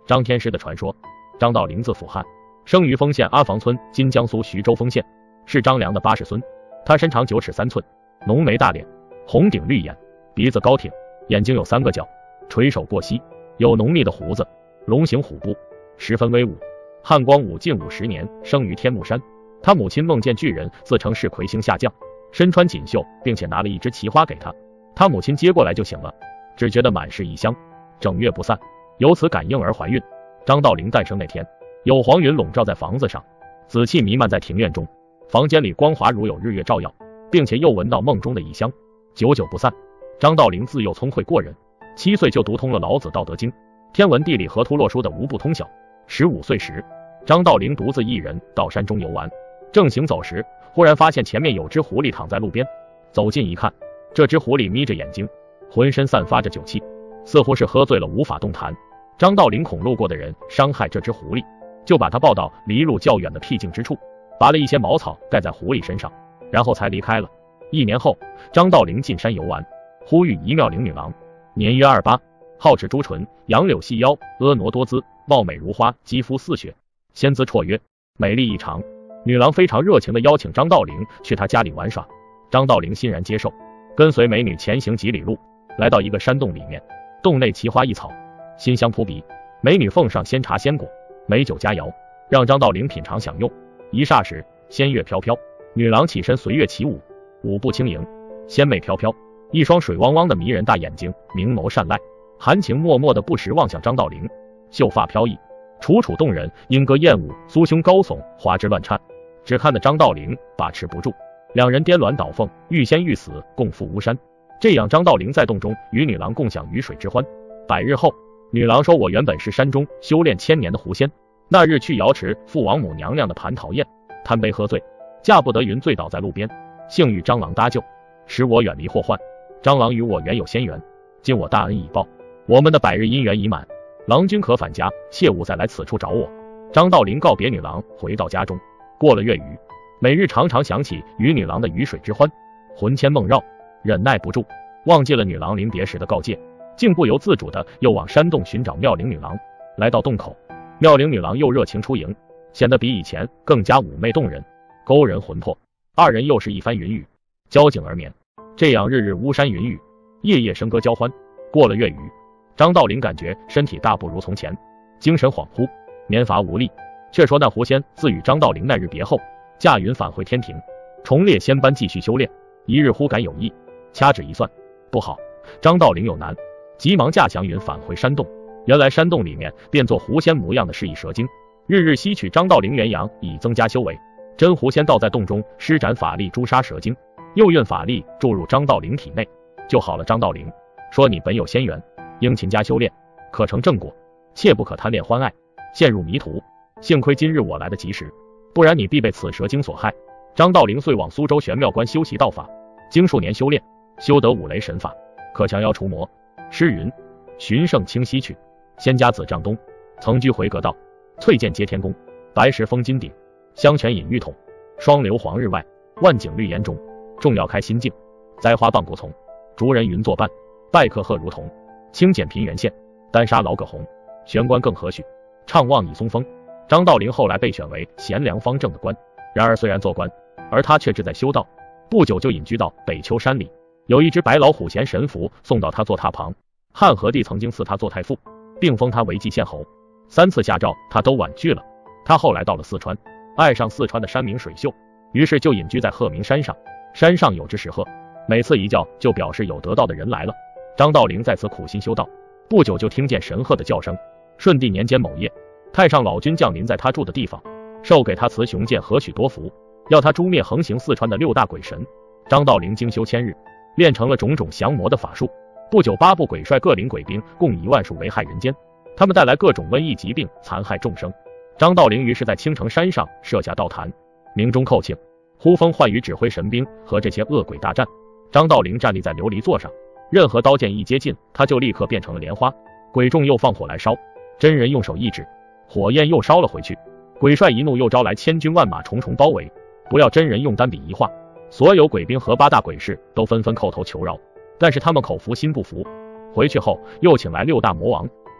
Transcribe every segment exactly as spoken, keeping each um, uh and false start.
张天师的传说。张道陵字辅汉，生于丰县阿房村，今江苏徐州丰县，是张良的八世孙。他身长九尺三寸，浓眉大脸，红顶绿眼，鼻子高挺，眼睛有三个角，垂首过膝，有浓密的胡子，龙形虎步，十分威武。汉光武晋五十年，生于天目山。他母亲梦见巨人，自称是魁星下降，身穿锦绣，并且拿了一枝奇花给他。他母亲接过来就醒了，只觉得满是异香，整月不散，由此感应而怀孕。张道陵诞生那天，有黄云笼罩在房子上，紫气弥漫在庭院中，房间里光滑如有日月照耀，并且又闻到梦中的异香，久久不散。张道陵自幼聪慧过人，七岁就读通了老子《道德经》，天文地理河图洛书的无不通晓。十五岁时，张道陵独自一人到山中游玩，正行走时，忽然发现前面有只狐狸躺在路边，走近一看，这只狐狸眯着眼睛，浑身散发着酒气，似乎是喝醉了无法动弹。张道陵恐路过的人伤害这只狐狸，就把它抱到离路较远的僻静之处，拔了一些茅草盖在狐狸身上，然后才离开了。一年后，张道陵进山游玩，忽遇一妙龄女郎，年约二八，皓齿朱唇，杨柳细腰，婀娜多姿，貌美如花，肌肤似雪，仙姿绰约，美丽异常。女郎非常热情地邀请张道陵去她家里玩耍，张道陵欣然接受，跟随美女前行几里路，来到一个山洞里面，洞内奇花异草，馨香扑鼻，美女奉上鲜茶鲜果，美酒佳肴，让张道陵品尝享用。一霎时，仙乐飘飘，女郎起身随乐起舞，舞步轻盈，仙媚飘飘，一双水汪汪的迷人大眼睛，明眸善睐，含情脉脉的不时望向张道陵，秀发飘逸，楚楚动人，莺歌燕舞，酥胸高耸，花枝乱颤，只看得张道陵把持不住，两人颠鸾倒凤，欲仙欲死，共赴巫山。这样张道陵在洞中与女郎共享鱼水之欢。百日后，女郎说，我原本是山中修炼千年的狐仙，那日去瑶池赴王母娘娘的蟠桃宴，贪杯喝醉，驾不得云，醉倒在路边，幸遇蟑螂搭救，使我远离祸患。蟑螂与我原有仙缘，今我大恩已报，我们的百日姻缘已满，郎君可返家，切勿再来此处找我。张道陵告别女郎，回到家中，过了月余，每日常常想起与女郎的鱼水之欢，魂牵梦绕，忍耐不住，忘记了女郎临别时的告诫，竟不由自主的又往山洞寻找妙龄女郎。来到洞口，妙龄女郎又热情出迎，显得比以前更加妩媚动人，勾人魂魄。二人又是一番云雨，交颈而眠，这样日日巫山云雨，夜夜笙歌交欢。过了月余，张道陵感觉身体大不如从前，精神恍惚，年乏无力。却说那狐仙自与张道陵那日别后，驾云返回天庭，重列仙班继续修炼。一日忽感有异，掐指一算，不好，张道陵有难，急忙驾祥云返回山洞。原来山洞里面变作狐仙模样的是一蛇精，日日吸取张道陵元阳，以增加修为。真狐仙倒在洞中施展法力诛杀蛇精，又运法力注入张道陵体内，救好了张道陵，说你本有仙缘，应勤加修炼，可成正果，切不可贪恋欢爱，陷入迷途。幸亏今日我来得及时，不然你必被此蛇精所害。张道陵遂往苏州玄妙观修习道法，经数年修炼，修得五雷神法，可降妖除魔。诗云：寻圣清溪去，仙家子丈东，曾居回阁道，翠剑接天宫，白石封金鼎，香泉饮玉桶，双流黄日外，万景绿岩中，众要开心境，栽花傍古丛，竹人云作伴，拜客鹤如同，清简平原县，丹砂老葛红，玄关更何许，怅望倚松风。张道陵后来被选为贤良方正的官，然而虽然做官，而他却志在修道，不久就隐居到北丘山里，有一只白老虎衔神符送到他坐榻旁。汉和帝曾经赐他做太傅，并封他为蓟县侯，三次下诏他都婉拒了。他后来到了四川，爱上四川的山明水秀，于是就隐居在鹤鸣山上。山上有只石鹤，每次一叫就表示有得道的人来了。张道陵在此苦心修道，不久就听见神鹤的叫声。顺帝年间某夜，太上老君降临在他住的地方，授给他雌雄剑和许多符，要他诛灭横行四川的六大鬼神。张道陵精修千日，练成了种种降魔的法术。不久，八部鬼帅各领鬼兵，共一万数危害人间，他们带来各种瘟疫疾病，残害众生。张道陵于是在青城山上设下道坛，鸣钟叩磬，呼风唤雨，指挥神兵和这些恶鬼大战。张道陵站立在琉璃座上，任何刀剑一接近，他就立刻变成了莲花。鬼众又放火来烧，真人用手一指，火焰又烧了回去。鬼帅一怒，又招来千军万马重重包围，不料真人用单笔一画，所有鬼兵和八大鬼士都纷纷叩头求饶，但是他们口服心不服。回去后又请来六大魔王，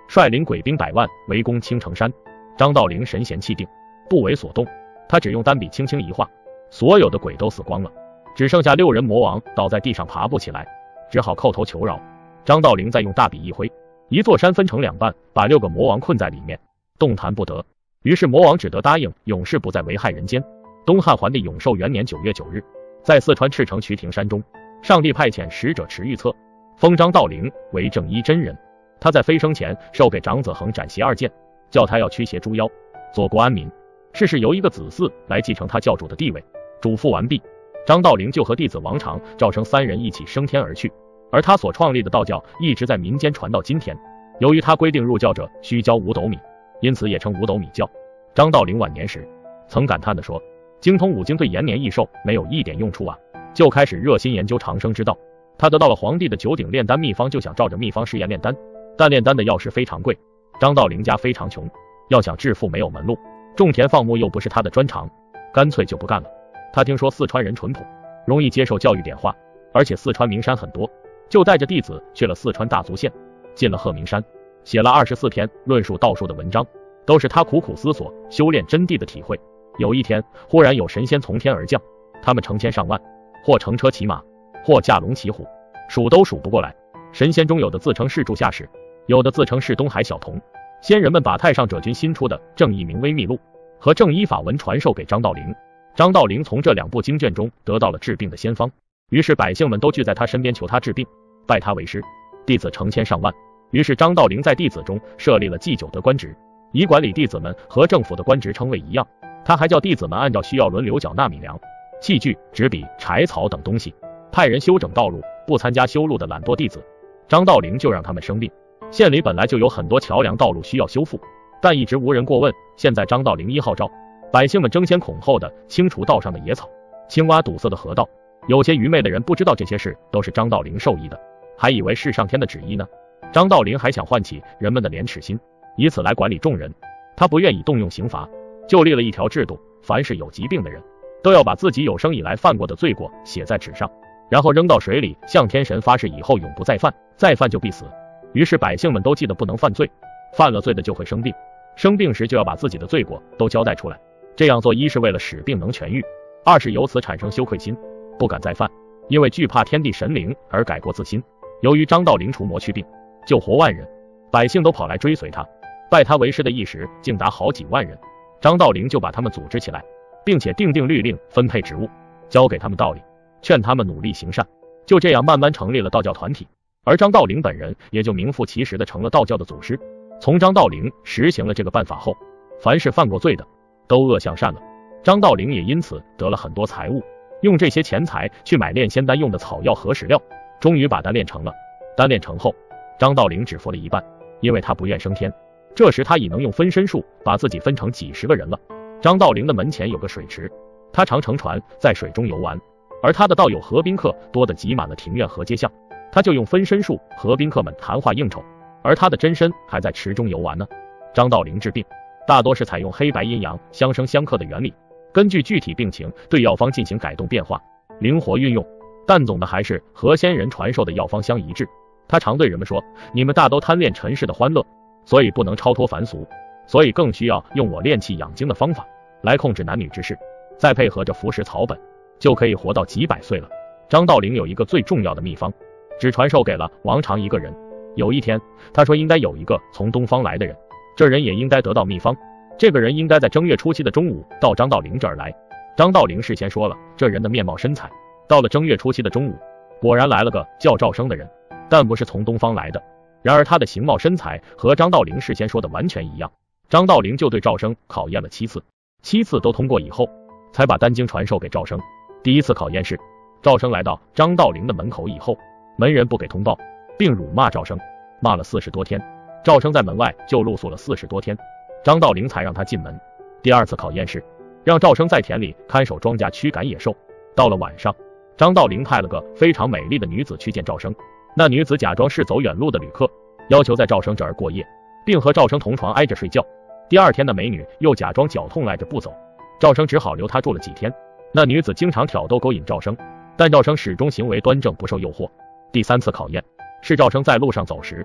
率领鬼兵百万围攻青城山。张道陵神闲气定，不为所动，他只用单笔轻轻一画，所有的鬼都死光了，只剩下六人魔王倒在地上爬不起来，只好叩头求饶。张道陵再用大笔一挥，一座山分成两半，把六个魔王困在里面，动弹不得。于是魔王只得答应永世不再危害人间。东汉桓帝永寿元年九月九日，在四川赤城渠亭山中，上帝派遣使者持玉册，封张道陵为正一真人。他在飞升前授给长子恒斩邪二剑，叫他要驱邪诸妖，佐国安民。世世由一个子嗣来继承他教主的地位。嘱咐完毕，张道陵就和弟子王常、赵生三人一起升天而去。而他所创立的道教一直在民间传到今天。由于他规定入教者需交五斗米，因此也称五斗米教。张道陵晚年时曾感叹地说，精通五经对延年益寿没有一点用处啊，就开始热心研究长生之道。他得到了皇帝的九鼎炼丹秘方，就想照着秘方试验炼丹，但炼丹的药师非常贵，张道陵家非常穷，要想致富没有门路，种田放牧又不是他的专长，干脆就不干了。他听说四川人淳朴，容易接受教育点化，而且四川名山很多，就带着弟子去了四川大足县，进了鹤鸣山，写了二十四篇论述道术的文章，都是他苦苦思索修炼真谛的体会。有一天，忽然有神仙从天而降，他们成千上万，或乘车骑马，或驾龙骑虎，数都数不过来。神仙中有的自称是柱下使，有的自称是东海小童。仙人们把太上者君新出的正义明微秘录和正一法文传授给张道陵，张道陵从这两部经卷中得到了治病的仙方，于是百姓们都聚在他身边求他治病，拜他为师，弟子成千上万。于是张道陵在弟子中设立了祭酒的官职，以管理弟子们和政府的官职称谓一样。他还叫弟子们按照需要轮流缴纳米粮、器具、纸笔、柴草等东西，派人修整道路。不参加修路的懒惰弟子，张道陵就让他们生病。县里本来就有很多桥梁道路需要修复，但一直无人过问。现在张道陵一号召，百姓们争先恐后的清除道上的野草，清挖堵塞的河道。有些愚昧的人不知道这些事都是张道陵授意的，还以为是上天的旨意呢。张道陵还想唤起人们的廉耻心，以此来管理众人。他不愿意动用刑罚，就立了一条制度，凡是有疾病的人都要把自己有生以来犯过的罪过写在纸上，然后扔到水里，向天神发誓以后永不再犯，再犯就必死。于是百姓们都记得不能犯罪，犯了罪的就会生病，生病时就要把自己的罪过都交代出来。这样做一是为了使病能痊愈，二是由此产生羞愧心，不敢再犯，因为惧怕天地神灵而改过自新。由于张道陵除魔去病，救活万人，百姓都跑来追随他，拜他为师的一时竟达好几万人。张道陵就把他们组织起来，并且定定律令，分配职务，教给他们道理，劝他们努力行善。就这样慢慢成立了道教团体，而张道陵本人也就名副其实的成了道教的祖师。从张道陵实行了这个办法后，凡是犯过罪的都恶向善了。张道陵也因此得了很多财物，用这些钱财去买炼仙丹用的草药和史料，终于把丹炼成了。丹炼成后，张道陵只服了一半，因为他不愿升天。这时他已能用分身术把自己分成几十个人了。张道陵的门前有个水池，他常乘船在水中游玩，而他的道友和宾客多得挤满了庭院和街巷，他就用分身术和宾客们谈话应酬，而他的真身还在池中游玩呢。张道陵治病大多是采用黑白阴阳相生相克的原理，根据具体病情对药方进行改动变化，灵活运用，但总的还是和仙人传授的药方相一致。他常对人们说，你们大都贪恋尘世的欢乐，所以不能超脱凡俗，所以更需要用我炼气养精的方法来控制男女之事，再配合着服食草本，就可以活到几百岁了。张道陵有一个最重要的秘方，只传授给了王常一个人。有一天，他说应该有一个从东方来的人，这人也应该得到秘方，这个人应该在正月初七的中午到张道陵这儿来。张道陵事先说了这人的面貌身材，到了正月初七的中午，果然来了个叫赵生的人，但不是从东方来的。然而他的形貌身材和张道陵事先说的完全一样。张道陵就对赵生考验了七次，七次都通过以后，才把丹经传授给赵生。第一次考验是，赵生来到张道陵的门口以后，门人不给通报，并辱骂赵生，骂了四十多天。赵生在门外就露宿了四十多天，张道陵才让他进门。第二次考验是，让赵生在田里看守庄稼驱赶野兽。到了晚上，张道陵派了个非常美丽的女子去见赵生，那女子假装是走远路的旅客，要求在赵生这儿过夜，并和赵生同床挨着睡觉。第二天的美女又假装脚痛赖着不走，赵生只好留她住了几天。那女子经常挑逗勾引赵生，但赵生始终行为端正，不受诱惑。第三次考验是赵生在路上走时，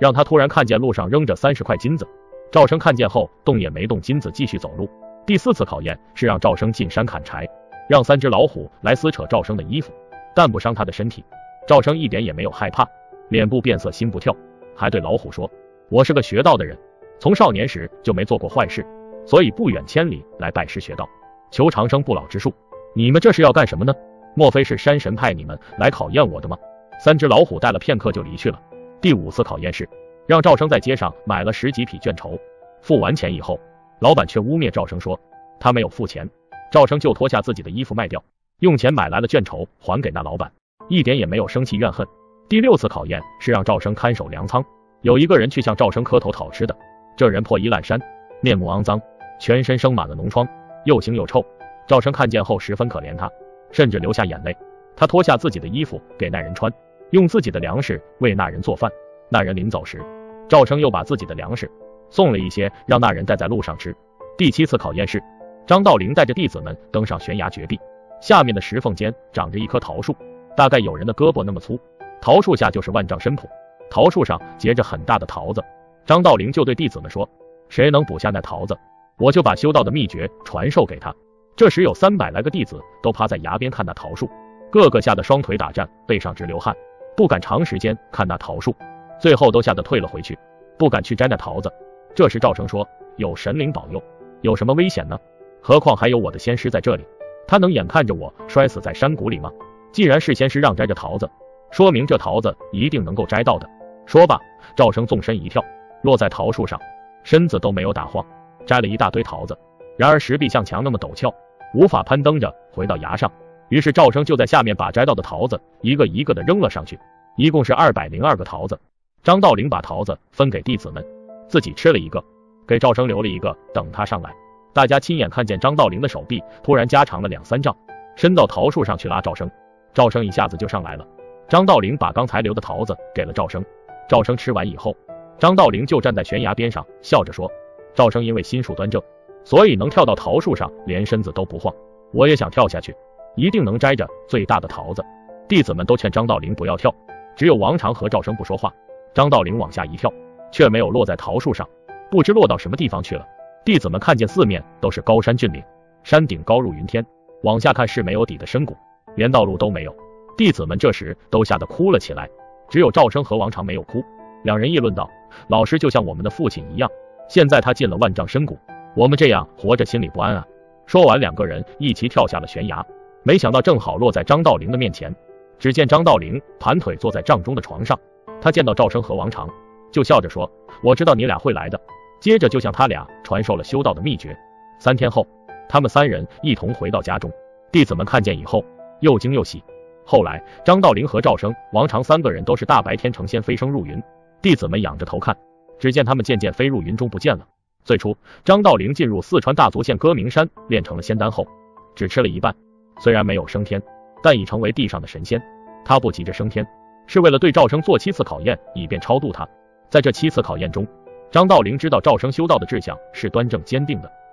让他突然看见路上扔着三十块金子。赵生看见后动也没动金子，继续走路。第四次考验是让赵生进山砍柴，让三只老虎来撕扯赵生的衣服，但不伤他的身体。赵生一点也没有害怕，脸部变色心不跳，还对老虎说，我是个学道的人，从少年时就没做过坏事，所以不远千里来拜师学道，求长生不老之术。你们这是要干什么呢？莫非是山神派你们来考验我的吗？三只老虎待了片刻就离去了。第五次考验是让赵生在街上买了十几匹绢绸，付完钱以后，老板却污蔑赵生说他没有付钱。赵生就脱下自己的衣服卖掉，用钱买来了绢绸还给那老板，一点也没有生气怨恨。第六次考验是让赵生看守粮仓，有一个人去向赵生磕头讨吃的，这人破衣烂衫，面目肮脏，全身生满了脓疮，又腥又臭。赵生看见后十分可怜他，甚至流下眼泪。他脱下自己的衣服给那人穿，用自己的粮食为那人做饭。那人临走时，赵生又把自己的粮食送了一些让那人带在路上吃。第七次考验是张道陵带着弟子们登上悬崖绝壁，下面的石缝间长着一棵桃树，大概有人的胳膊那么粗，桃树下就是万丈深坡，桃树上结着很大的桃子。张道陵就对弟子们说，谁能捕下那桃子，我就把修道的秘诀传授给他。这时有三百来个弟子都趴在崖边看那桃树，个个吓得双腿打颤，背上直流汗，不敢长时间看那桃树，最后都吓得退了回去，不敢去摘那桃子。这时赵生说，有神灵保佑，有什么危险呢？何况还有我的仙师在这里，他能眼看着我摔死在山谷里吗？既然是仙师让摘着桃子，说明这桃子一定能够摘到的。说罢，赵生纵身一跳，落在桃树上，身子都没有打晃，摘了一大堆桃子。然而石壁像墙那么陡峭，无法攀登着回到崖上，于是赵生就在下面把摘到的桃子一个一个的扔了上去，一共是二百零二个桃子。张道陵把桃子分给弟子们，自己吃了一个，给赵生留了一个等他上来。大家亲眼看见张道陵的手臂突然加长了两三丈，伸到桃树上去拉赵生，赵生一下子就上来了。张道陵把刚才留的桃子给了赵生，赵生吃完以后，张道陵就站在悬崖边上笑着说，赵生因为心术端正，所以能跳到桃树上连身子都不晃，我也想跳下去，一定能摘着最大的桃子。弟子们都劝张道陵不要跳，只有王常和赵生不说话。张道陵往下一跳，却没有落在桃树上，不知落到什么地方去了。弟子们看见四面都是高山峻岭，山顶高入云天，往下看是没有底的深谷，连道路都没有。弟子们这时都吓得哭了起来，只有赵生和王常没有哭。两人议论道，老师就像我们的父亲一样，现在他进了万丈深谷，我们这样活着心里不安啊。说完，两个人一齐跳下了悬崖，没想到正好落在张道陵的面前。只见张道陵盘腿坐在帐中的床上，他见到赵生和王常，就笑着说，我知道你俩会来的。接着就向他俩传授了修道的秘诀。三天后，他们三人一同回到家中，弟子们看见以后又惊又喜。后来张道陵和赵生、王常三个人都是大白天成仙飞升入云，弟子们仰着头看，只见他们渐渐飞入云中不见了。最初张道陵进入四川大足县歌明山炼成了仙丹后，只吃了一半，虽然没有升天，但已成为地上的神仙。他不急着升天，是为了对赵生做七次考验，以便超度他。在这七次考验中，张道陵知道赵生修道的志向是端正坚定的，